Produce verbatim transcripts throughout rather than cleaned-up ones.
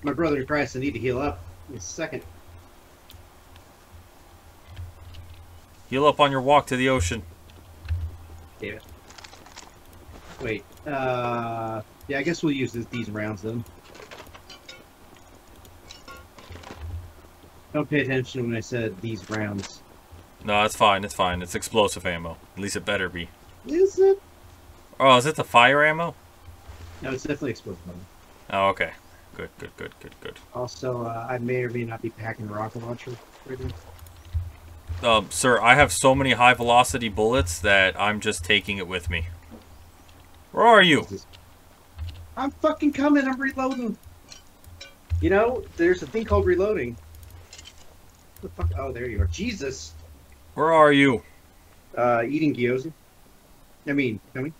My brother in Christ, I need to heal up in a second. Heal up on your walk to the ocean. Damn it. Wait, uh... yeah, I guess we'll use this, these rounds then. Don't pay attention when I said these rounds. No, it's fine, it's fine. It's explosive ammo. At least it better be. Is it? Oh, is it the fire ammo? No, it's definitely explosive ammo. Oh, okay. Good, good, good, good, good. Also, uh, I may or may not be packing a rocket launcher right now. Um, sir, I have so many high-velocity bullets that I'm just taking it with me. Where are you? I'm fucking coming. I'm reloading. You know, there's a thing called reloading. What the fuck? Oh, there you are. Jesus. Where are you? Uh, eating gyoza. I mean, coming.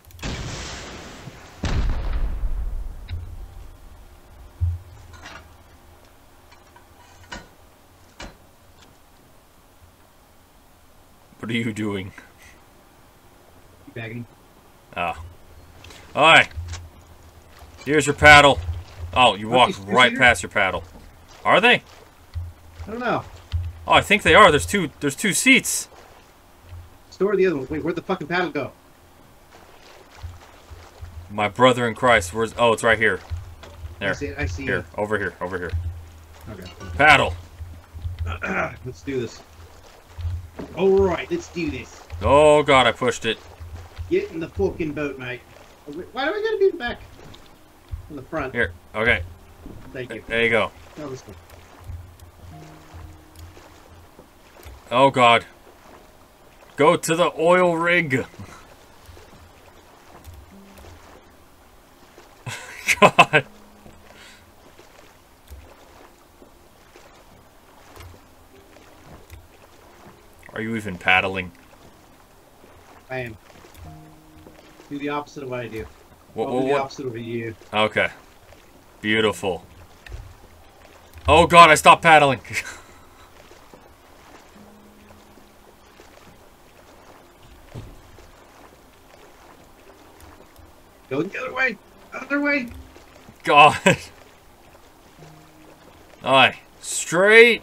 What are you doing? Bagging. Ah. Alright. Here's your paddle. Oh, you walked right past your paddle. Are they? I don't know. Oh, I think they are. There's two there's two seats. Store the other one. Wait, where'd the fucking paddle go? My brother in Christ. Where's oh, it's right here. There. I see it. I see here. it. Over here. Over here. Okay. Paddle. Let's do this. Alright, let's do this. Oh god, I pushed it. Get in the fucking boat, mate. Why do I gotta be in the back? In the front. Here. Okay. Thank you. There you go. That was good. Oh god. Go to the oil rig. God. Are you even paddling? I am. Do the opposite of what I do. What, I'll what, do the what? opposite of what you do. Okay. Beautiful. Oh god, I stopped paddling. Go the other way! Other way! God. Alright. Straight.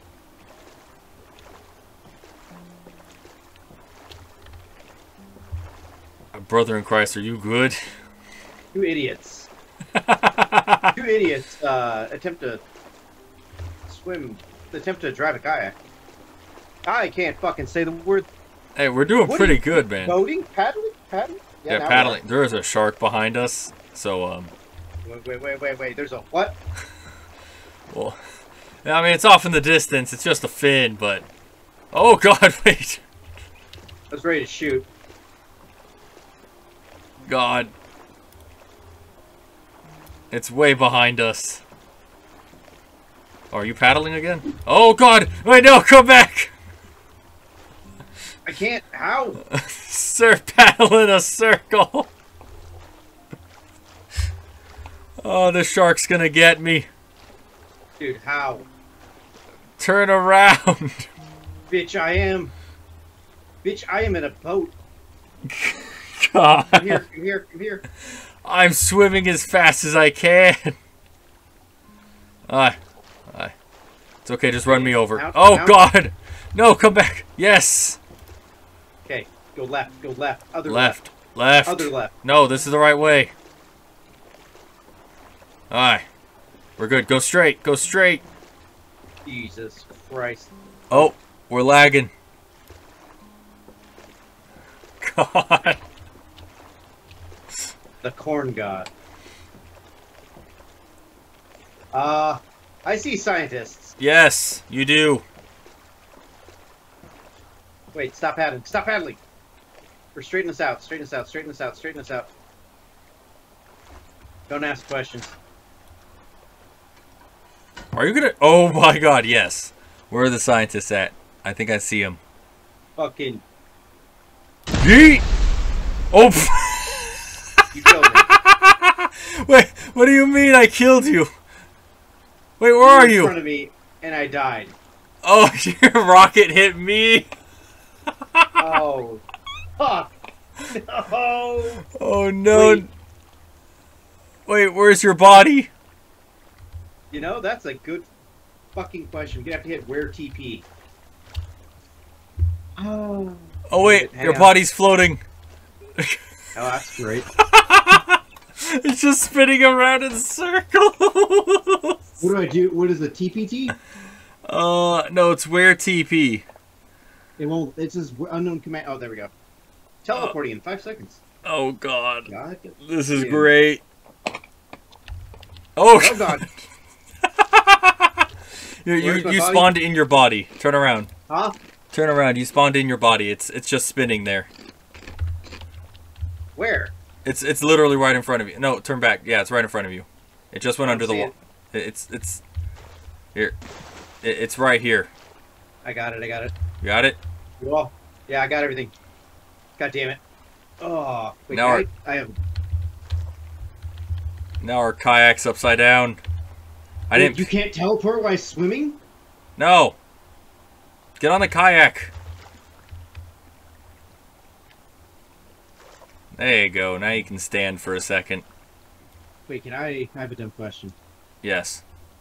My brother in Christ, are you good? Two idiots. Two idiots uh, attempt to swim, attempt to drive a kayak. I can't fucking say the word. Hey, we're doing What pretty are you- good, man. Boating? Paddling? Paddling? Yeah, now paddling. There is a shark behind us, so, um... what? Wait, wait, wait, wait, wait. There's a what? well... I mean, it's off in the distance. It's just a fin, but... Oh, God, wait. I was ready to shoot. God. It's way behind us. Oh, are you paddling again? Oh, God! Wait, no, come back! I can't. How? Sir, paddle in a circle. Oh, the shark's gonna get me. Dude, how? Turn around. Bitch, I am. Bitch, I am in a boat. God. Come here, come here, come here. I'm swimming as fast as I can. Aye. Aye. It's okay, just run me over. Out, Oh, out. God. No, come back. Yes. Okay, go left, go left. Other Left. left. Left. Other left. No, this is the right way. Aye. We're good. Go straight. Go straight. Jesus Christ. Oh, we're lagging. God. The corn god. Uh, I see scientists. Yes, you do. Wait, stop paddling. Stop paddling. Or straighten us out. Straighten us out. Straighten us out. Straighten us out. Don't ask questions. Are you gonna... Oh my god, yes. Where are the scientists at? I think I see them. Fucking. Yeet! Oh! You killed me. Wait, what do you mean I killed you? Wait, where are in you? In front of me, and I died. Oh, your rocket hit me. Oh. Fuck. No. Oh no. Wait. Wait, where's your body? You know, that's a good fucking question. We're gonna have to hit where T P. Oh. Oh wait, Hang your on. body's floating. Oh, that's great. It's just spinning around in circles. What do I do? What is the T P T? Uh, no, it's where T P. It won't. It says unknown command. Oh, there we go. Teleporting in five seconds. Oh god. God. This is Damn. great. Oh, Oh god. you you, Where's my you body? spawned in your body. Turn around. Huh? Turn around. You spawned in your body. It's it's just spinning there. Where? It's it's literally right in front of you. No, turn back. Yeah, it's right in front of you. It just went I under don't the see wall. It. It's it's here. It, it's right here. I got it. I got it. You got it? Well, yeah, I got everything. God damn it. Oh, wait, Now I, our- I have. Now our kayak's upside down. I Wait, didn't. You can't teleport while swimming? No. Get on the kayak. There you go. Now you can stand for a second. Wait, can I? I have a dumb question. Yes.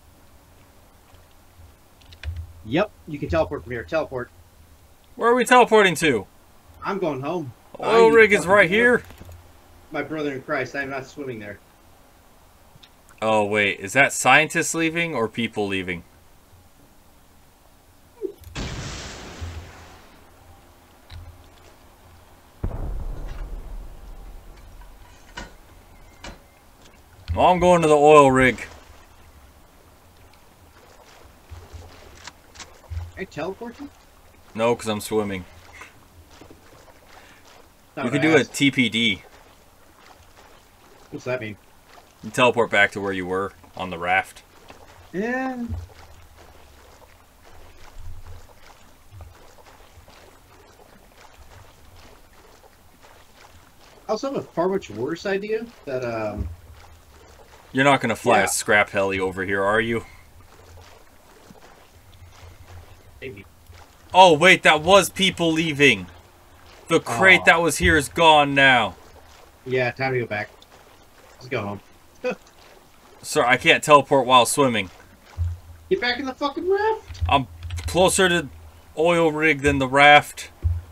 Yep, you can teleport from here. Teleport. Where are we teleporting to? I'm going home. Oil I need rig to is fucking right go. here. My brother in Christ, I'm not swimming there. Oh wait, is that scientists leaving or people leaving? Well, I'm going to the oil rig. Can I teleport you? No, because I'm swimming. Not We could what I do a asked. T P D. What's that mean? You teleport back to where you were on the raft. Yeah. I also have a far much worse idea that um You're not going to fly Yeah. a scrap heli over here, are you? maybe. Oh, wait, that was people leaving. The crate Aw. that was here is gone now. Yeah, time to go back. Let's go home. Sir, I can't teleport while swimming. Get back in the fucking raft. I'm closer to oil rig than the raft.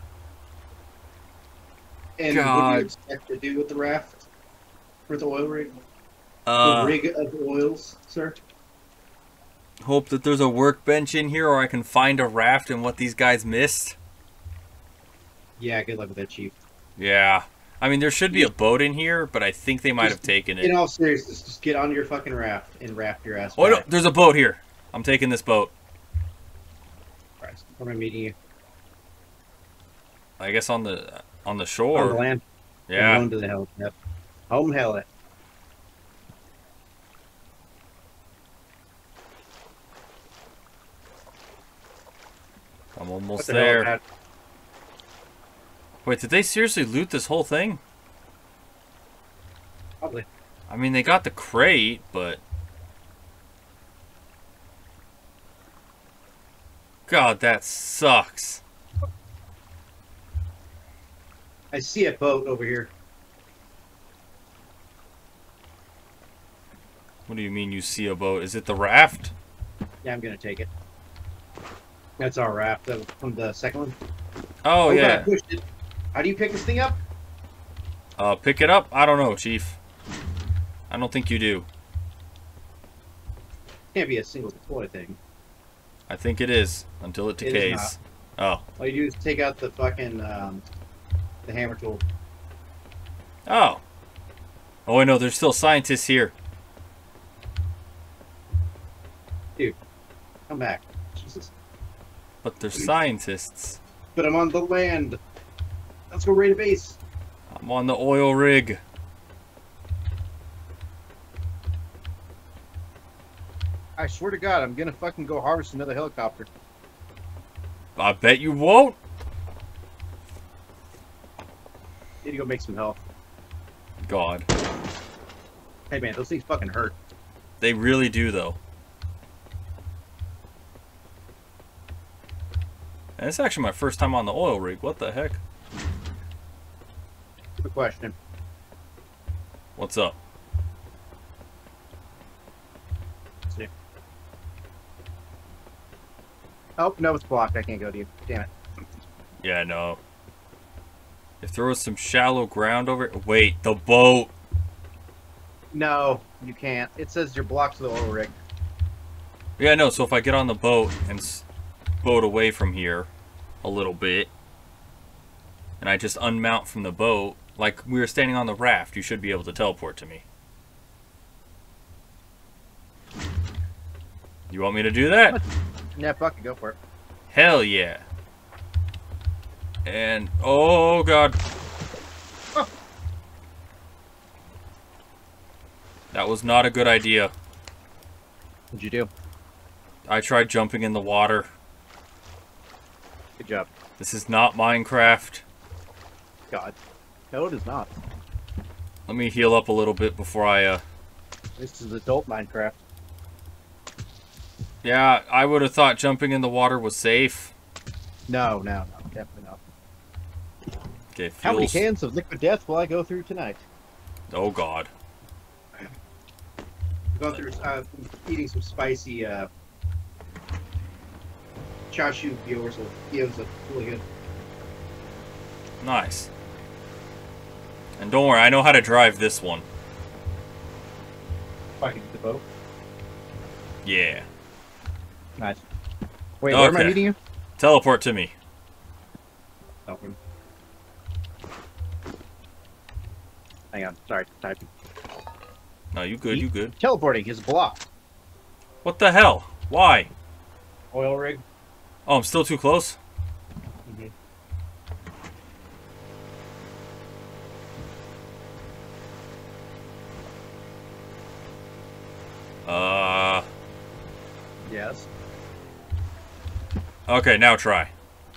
And what do God. you expect to do with the raft? With the oil rig? Uh, the rig of oils, sir? hope that there's a workbench in here or I can find a raft and what these guys missed. Yeah, good luck with that, Chief. Yeah. I mean, there should be a boat in here, but I think they might have taken it. In all seriousness, just get on your fucking raft and raft your ass Oh, no, back. there's a boat here. I'm taking this boat. Christ, where am I meeting you? I guess on the on the On shore. the land? Yeah. Home to the hell. Yep. Home hell it. I'm What almost the hell, there. Pat? Wait, did they seriously loot this whole thing? Probably. I mean, they got the crate, but... God, that sucks. I see a boat over here. What do you mean you see a boat? Is it the raft? Yeah, I'm gonna take it. That's our raft uh, from the second one. Oh, God, I yeah. pushed it. How do you pick this thing up? Uh, pick it up? I don't know, Chief. I don't think you do. Can't be a single deploy thing. I think it is, until it It is decays. Oh. All you do is take out the fucking um, the hammer tool. Oh. Oh, I know, there's still scientists here. Dude, come back. Jesus. But they're scientists. But I'm on the land. Let's go raid a base. I'm on the oil rig. I swear to God, I'm gonna fucking go harvest another helicopter. I bet you won't. Need to go make some health. God. Hey man, those things fucking hurt. They really do, though. And it's actually my first time on the oil rig. What the heck? Good question. What's up? Let's see. Oh, no, it's blocked. I can't go to you. Damn it. Yeah, no. If there was some shallow ground over... Wait, the boat! No, you can't. It says you're blocked to the oil rig. Yeah, no, so if I get on the boat and s boat away from here a little bit, and I just unmount from the boat, like we were standing on the raft, you should be able to teleport to me. You want me to do that? Yeah, fuck it, go for it. Hell yeah. And, oh god. Oh. That was not a good idea. What'd you do? I tried jumping in the water. Good job. This is not Minecraft. God. No, it is not. Let me heal up a little bit before I, uh... This is adult Minecraft. Yeah, I would have thought jumping in the water was safe. No, no, no, definitely not. Okay, How many fuels. cans of liquid death will I go through tonight? Oh god. Go through uh, eating some spicy uh, chashu gyoza. Gyoza, really good. Nice. And don't worry, I know how to drive this one. If I can get the boat. Yeah. Nice. Wait, where am I Okay. meeting you? Teleport to me. Open. Hang on, sorry, typing. No, you good, you good. Teleporting is blocked. What the hell? Why? Oil rig. Oh, I'm still too close? Mm-hmm. Uh... Yes. Okay, now try.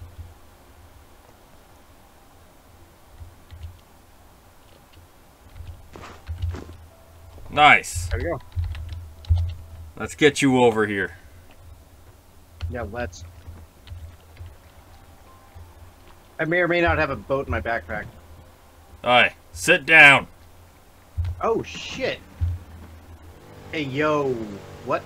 Nice. There we go. Let's get you over here. Yeah, let's. I may or may not have a boat in my backpack. Alright, sit down. Oh, shit. Hey, yo. What?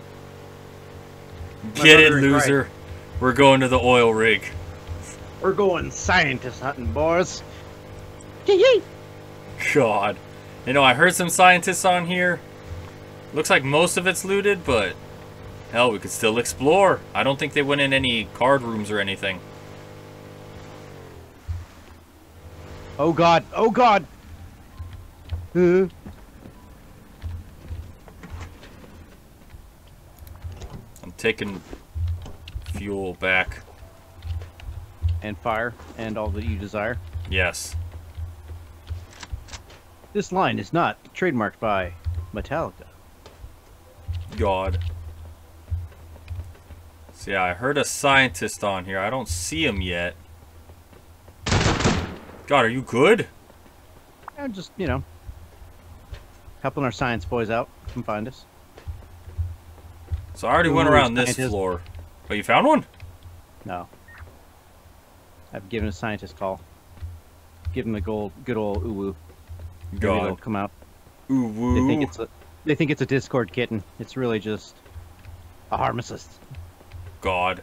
My Get it, mother is right. loser. We're going to the oil rig. We're going scientist hunting, boys. Yee-yee. God. You know, I heard some scientists on here. Looks like most of it's looted, but... hell, we could still explore. I don't think they went in any card rooms or anything. Oh, God. Oh, God. Huh? I'm taking fuel back. And fire, and all that you desire. Yes. This line is not trademarked by Metallica. God. So yeah, I heard a scientist on here. I don't see him yet. God, are you good? I'm just, you know, helping our science boys out. Come find us. So I already Ooh, went around this scientist. floor. Oh, you found one? No. I've given a scientist call. Give him the gold, good old ooh-woo. Maybe it'll God. come out. Ooh, woo. They think it's a, they think it's a Discord kitten. It's really just a Harmacist. God.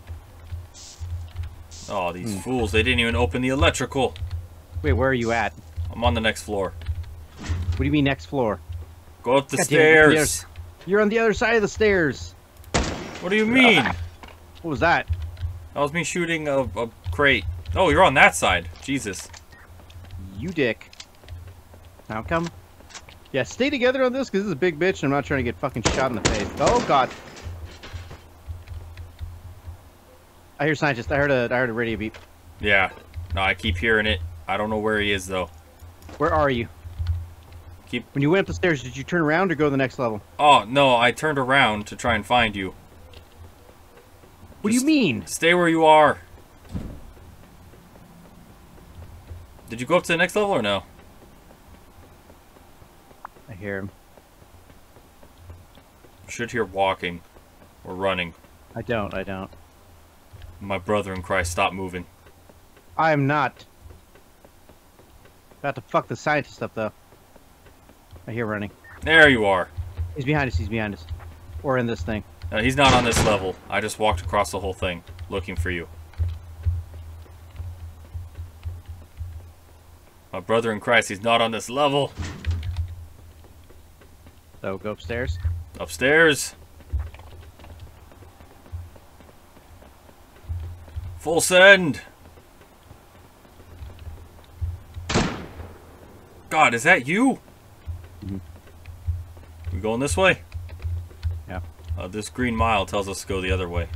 Oh, these Hmm. fools. They didn't even open the electrical. Wait, where are you at? I'm on the next floor. What do you mean next floor? Go up the God damn it, you're on the stairs. other- You're on the other side of the stairs. What do you mean? What was that? That was me shooting a, a crate. Oh, you're on that side. Jesus. You dick. Now come. Yeah, stay together on this because this is a big bitch and I'm not trying to get fucking shot in the face. Oh, God. I hear scientist. I heard a, I heard a radio beep. Yeah. No, I keep hearing it. I don't know where he is, though. Where are you? Keep... When you went up the stairs, did you turn around or go to the next level? Oh, no, I turned around to try and find you. What Just do you mean? Stay where you are. Did you go up to the next level or no? I hear him. You should hear walking. Or running. I don't. I don't. My brother in Christ, stop moving. I am not. About to fuck the scientist up, though. I hear running. There you are. He's behind us. He's behind us. Or in this thing. No, he's not on this level. I just walked across the whole thing looking for you. My brother in Christ, he's not on this level. So go upstairs. Upstairs. Full send. God, is that you? Mm-hmm. We going this way? Yeah. Uh, this green mile tells us to go the other way.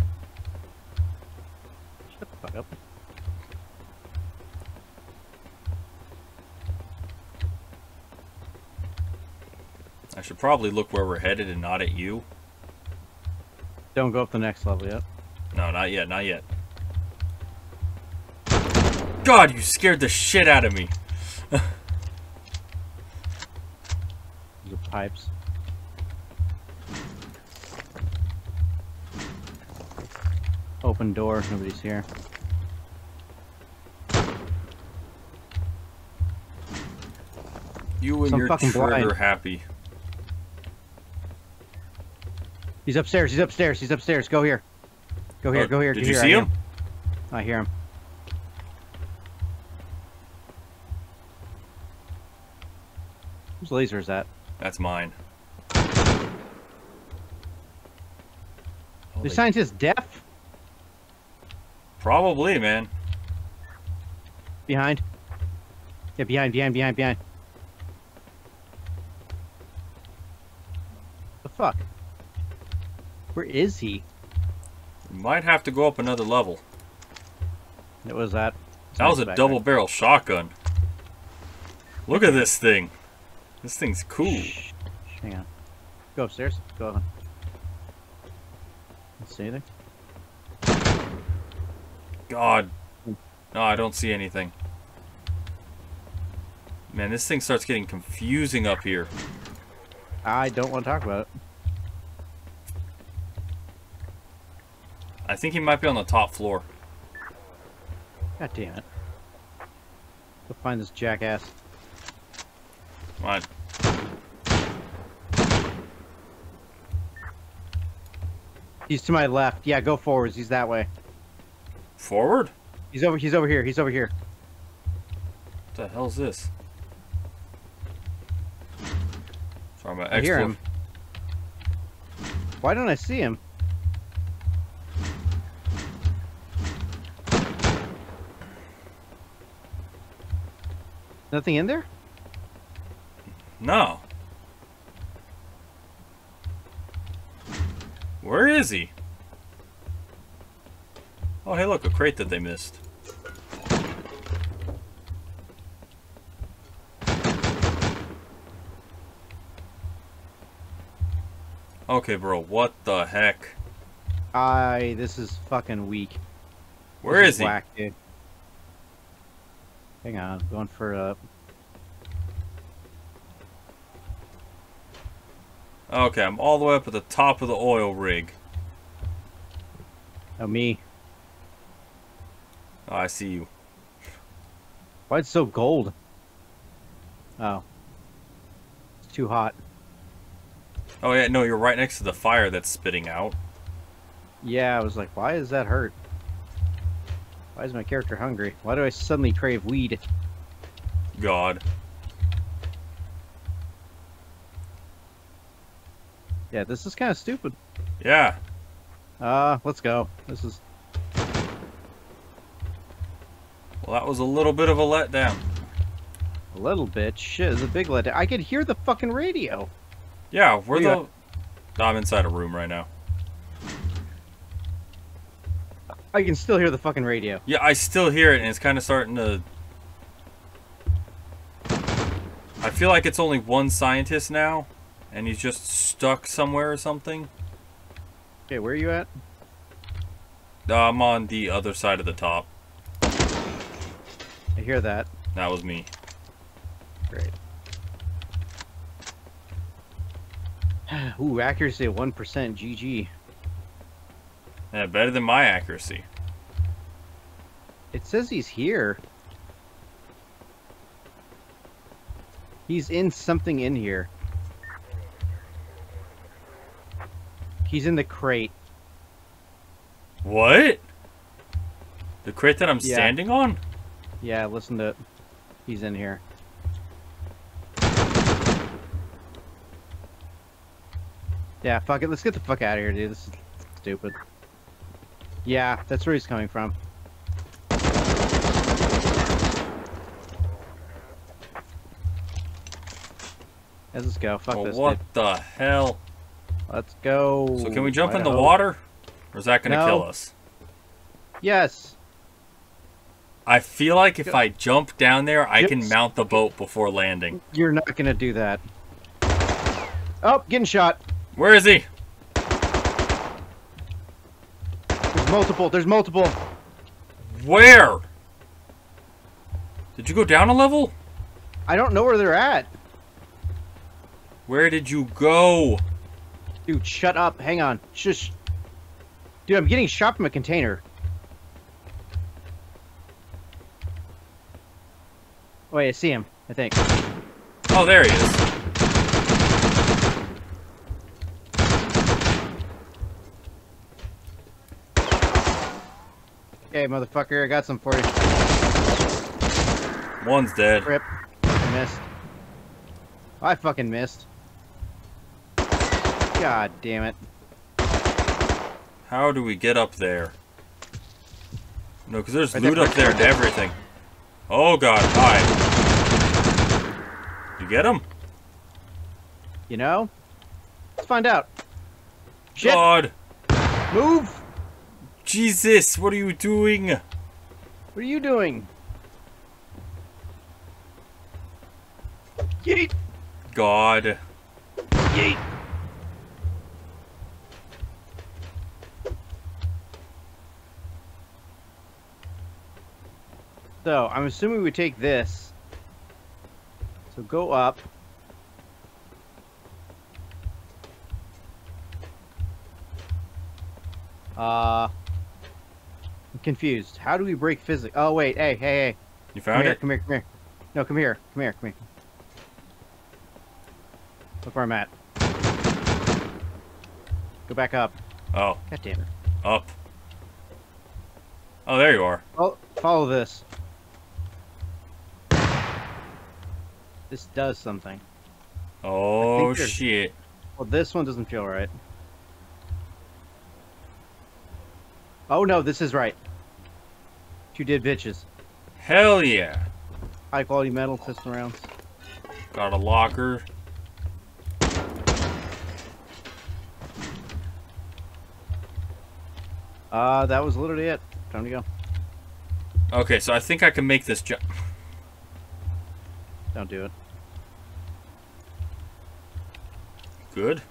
Shut the fuck up. I should probably look where we're headed and not at you. Don't go up the next level yet. No, not yet, not yet. God, you scared the shit out of me. These are pipes. Open door, nobody's here. You and Some your fucking trigger blind. happy. He's upstairs, he's upstairs, he's upstairs. Go here. Go here, Oh, go here, did go you here. see I hear him? I hear him. Whose laser is that? That's mine. Oh, The they- scientist deaf? Probably, man. Behind. Yeah, behind, behind, behind, behind. The fuck? Where is he? We might have to go up another level. What was that? That was a Backpack. double barrel shotgun. Look at this thing. This thing's cool. Shh. Hang on. Go upstairs. Go on. Don't see anything. God. No, I don't see anything. Man, this thing starts getting confusing up here. I don't want to talk about it. I think he might be on the top floor. God damn it. Go find this jackass. Come on. He's to my left. Yeah, go forwards. He's that way. Forward? He's over. He's over here. He's over here. What the hell's this? Sorry, my I hear explo- him. Why don't I see him? Nothing in there? No. Where is he? Oh, hey, look, a crate that they missed. Okay, bro, what the heck? I. This is fucking weak. Where This is he? Whack, dude. Hang on, I'm going for uh. Okay, I'm all the way up at the top of the oil rig. Oh me. Oh, I see you. Why it's so gold? Oh. It's too hot. Oh, yeah, no, you're right next to the fire that's spitting out. Yeah, I was like, why does that hurt? Why is my character hungry? Why do I suddenly crave weed? God. Yeah, this is kind of stupid. Yeah. Uh, let's go. This is... Well, that was a little bit of a letdown. A little bit. Shit, it's a big letdown. I could hear the fucking radio. Yeah, we're Where you the... I'm inside a room right now. I can still hear the fucking radio. Yeah, I still hear it, and it's kind of starting to... I feel like it's only one scientist now, and he's just stuck somewhere or something. Okay, where are you at? Uh, I'm on the other side of the top. I hear that. That was me. Great. Ooh, accuracy at one percent. G G. Yeah, better than my accuracy. It says he's here. He's in something in here. He's in the crate. What? The crate that I'm Yeah. standing on? Yeah, listen to it. He's in here. Yeah, fuck it. Let's get the fuck out of here, dude. This is stupid. Yeah, that's where he's coming from. Let's just go. Fuck Oh, this, what dude. the hell? Let's go. So can we jump in the Idaho. water? Or is that going to No. kill us? Yes. I feel like if I jump down there, I can Yes. mount the boat before landing. You're not gonna do that. Oh, getting shot. Where is he? There's multiple. There's multiple. Where? Did you go down a level? I don't know where they're at. Where did you go? Dude, shut up. Hang on. Shush. Dude, I'm getting shot from a container. Wait, I see him, I think. Oh, there he is. Okay, motherfucker, I got some for you. One's dead. Rip. I missed. I fucking missed. God damn it. How do we get up there? No, because there's Right loot there, up there and everything. Oh god, hi. You get him? You know? Let's find out. Shit! God! Move! Jesus, what are you doing? What are you doing? Yeet! God. Yeet! So, I'm assuming we take this. So go up. Uh, I'm confused. How do we break physics? Oh wait, hey, hey, hey. You Come found here, it? come here, come here. No, come here, come here, come here. Look where I'm at. Go back up. Oh, God damn it. up. Oh, there you are. Oh, follow this. This does something. Oh, there's- shit. Well, this one doesn't feel right. Oh no, this is right. You did bitches. Hell yeah. High quality metal pistol rounds. Got a locker. Uh, that was literally it. Time to go. Okay, so I think I can make this jump. Don't do it. Good.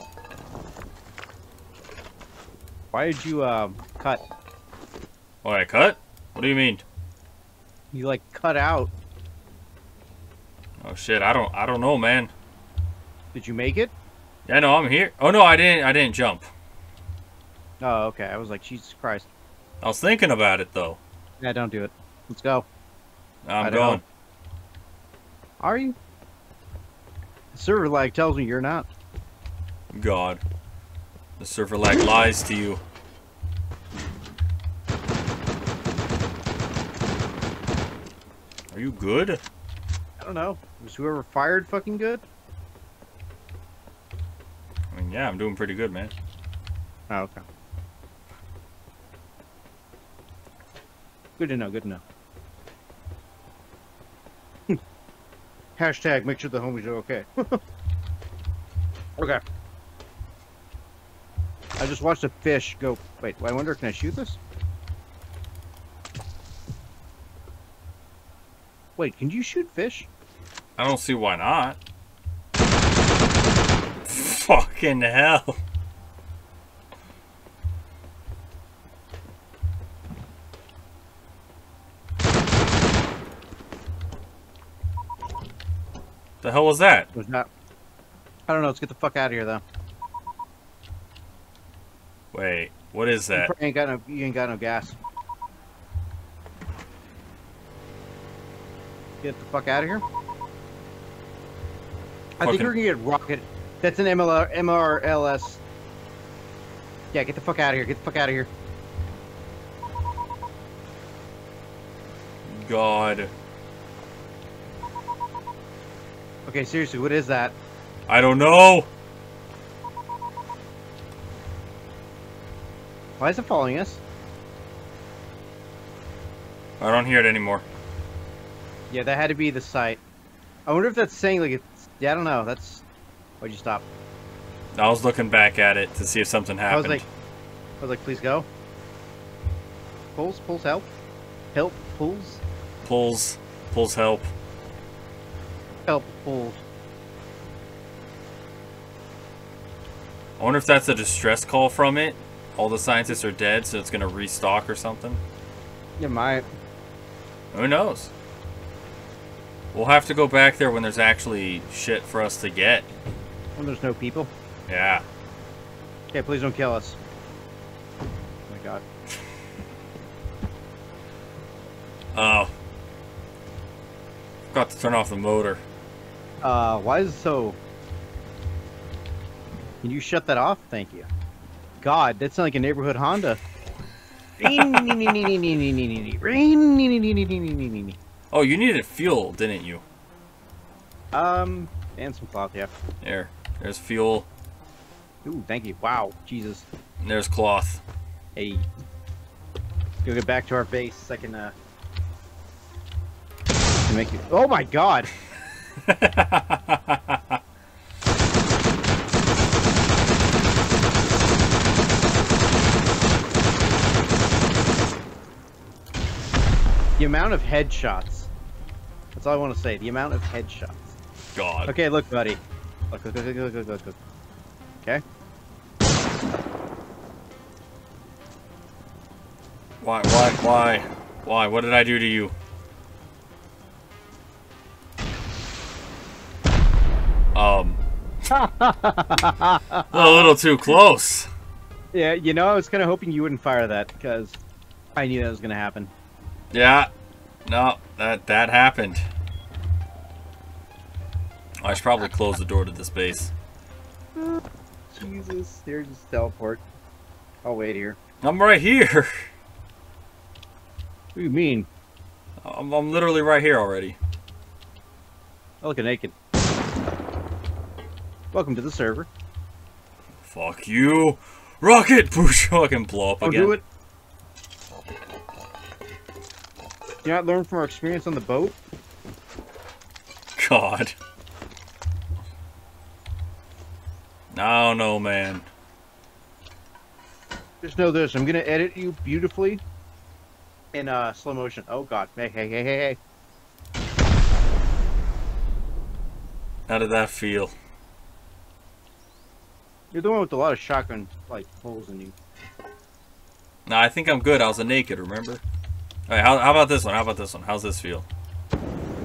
Why did you, um, cut? Oh, I cut? What do you mean? You, like, cut out. Oh shit, I don't I don't know, man. Did you make it? Yeah, no, I'm here. Oh no, I didn't I didn't jump. Oh, okay. I was like, Jesus Christ. I was thinking about it though. Yeah, don't do it. Let's go. I'm Idaho. going. Are you? The server lag tells me you're not. God. The server lag lies to you. Are you good? I don't know. Was whoever fired fucking good? I mean, yeah, I'm doing pretty good, man. Oh, okay. Good to know, good to know. Hashtag make sure the homies are okay. Okay. I just watched a fish go... Wait, I wonder, can I shoot this? Wait, can you shoot fish? I don't see why not. Fucking hell. The hell was that? It was not... I don't know, let's get the fuck out of here, though. Wait, what is that? You ain't got no, you ain't got no gas. Get the fuck out of here. I think Fucking- we're gonna get rocket. That's an M L R, M R L S. Yeah, get the fuck out of here. Get the fuck out of here. God. Okay, seriously, what is that? I don't know. Why is it following us? I don't hear it anymore. Yeah, that had to be the site. I wonder if that's saying, like, it's... Yeah, I don't know. That's... Why'd you stop? I was looking back at it to see if something I was happened. like... I was like, please go. Pulls? Pulls help? Help? Pulls? Pulls. Pulls help. Help. Pulls. I wonder if that's a distress call from it. All the scientists are dead, so it's going to restock or something. You might. Who knows? We'll have to go back there when there's actually shit for us to get. When there's no people. Yeah. Okay, please don't kill us. Oh my god. Oh. Forgot to turn off the motor. Uh, why is it so... Can you shut that off? Thank you. God, that sounds like a neighborhood Honda. Oh, you needed fuel, didn't you? Um, and some cloth, yeah. There. There's fuel. Ooh, thank you. Wow, Jesus. And there's cloth. Hey. Go get back to our base. So I can, uh... make you... Oh my god! The amount of headshots. That's all I want to say. The amount of headshots. God. Okay, look, buddy. Look, look, look, look, look, look, look. Okay? Why, why, why? Why? What did I do to you? Um. a little too close. Yeah, you know, I was kind of hoping you wouldn't fire that, because I knew that was going to happen. Yeah. No, that, that happened. I should probably close the door to this base. Jesus, here's just teleport. I'll wait here. I'm right here. What do you mean? I'm, I'm literally right here already. I look naked. Welcome to the server. Fuck you. Rocket! Push! Fucking blow up I'll again. do it. You not learn from our experience on the boat? God. No, no, man. Just know this, I'm gonna edit you beautifully in uh, slow motion. Oh god. Hey, hey, hey, hey, hey. How did that feel? You're the one with a lot of shotgun, like, holes in you. No, I think I'm good. I was a naked, remember? Alright, how, how about this one? How about this one? How's this feel? A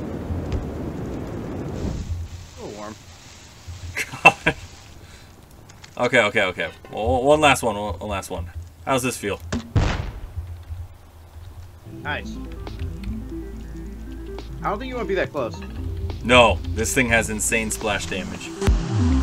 little warm. God. Okay, okay, okay. Well, one last one. One last one. How's this feel? Nice. I don't think you want to be that close. No, this thing has insane splash damage.